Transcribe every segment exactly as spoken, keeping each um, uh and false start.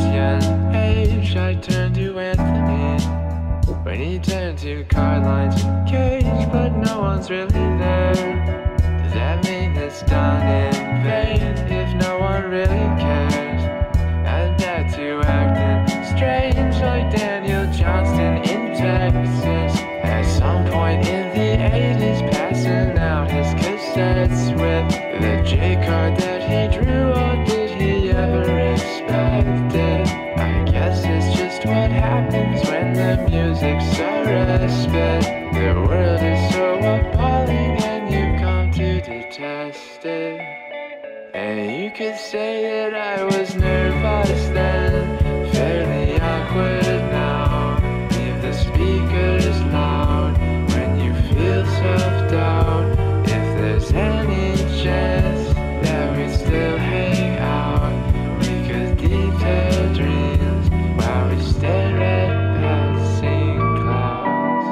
young age, I turned to Anthony when he turned to Carline's and Cage, but no one's really there. Does that mean it's done in vain if no one really cares? I'm back to acting strange like Daniel Johnston in Texas. At some point in the eighties, passing out his cassettes with the J card that he drew, or did he ever expect it? I guess it's just what happens when the music's a respite. The world is so appalling and you come to detest it. And you could say that I was nervous then, fairly awkward now. Leave the speakers loud when you feel self-doubt. If there's any chance that we still hang out, we could detail dreams while we stare at passing clouds.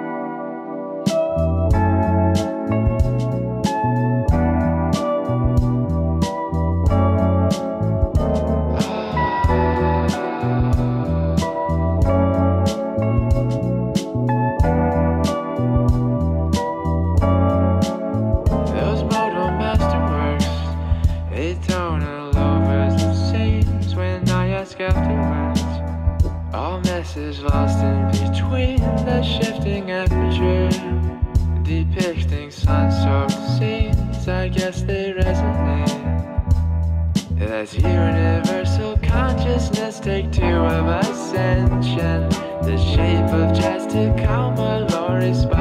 Those Moto Masterworks, they tonal overs the scenes when I ask afterwards. All message lost in between the shifting aperture, depicting sun-soaked scenes. I guess they resonate. That's universal consciousness, take two of ascension. The shape of jazz to calm a low response.